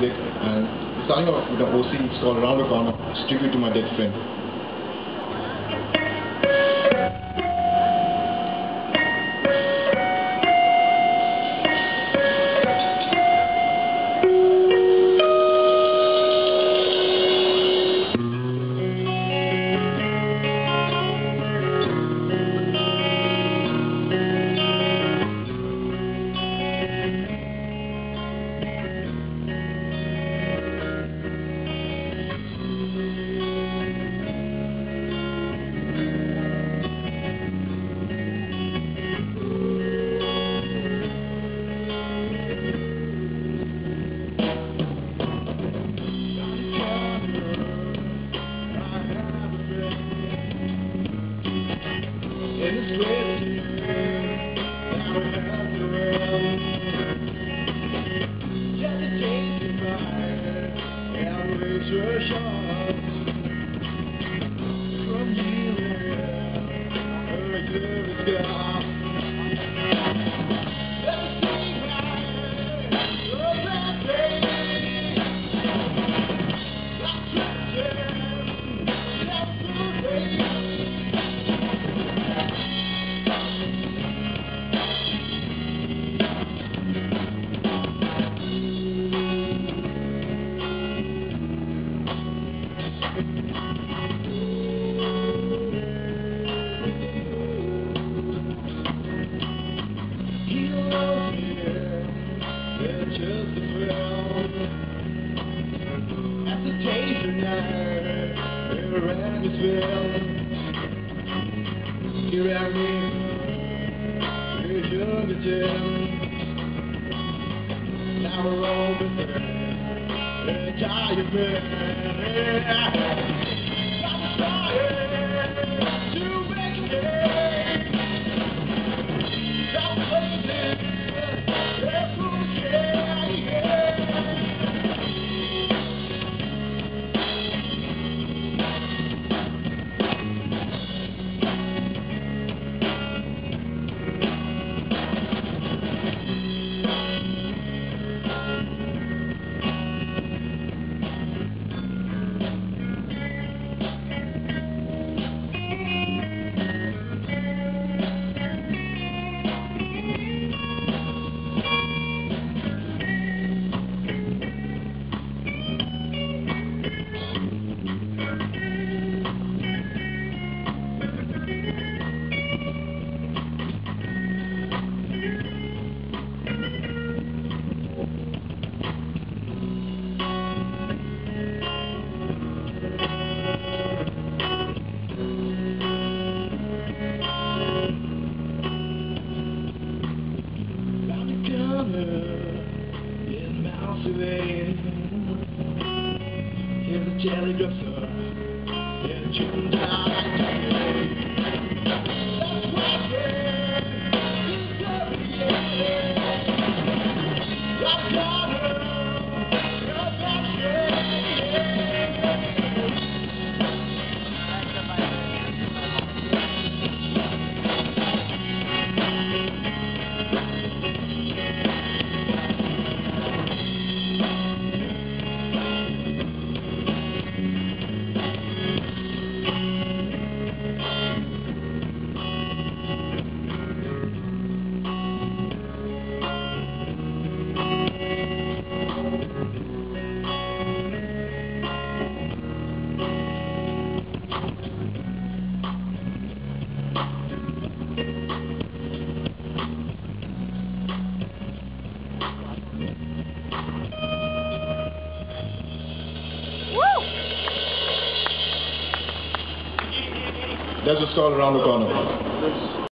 music, and starting off with an OC, it's called Around the Corner. It's a tribute to my dead friend. Here I am, here's young Jim. Now we're all with her, tired man. I'm trying to make it. Stop waiting, here's a jelly dresser, here's a chicken pie. That's right, yeah. I've got her, That's what's called Around the Corner.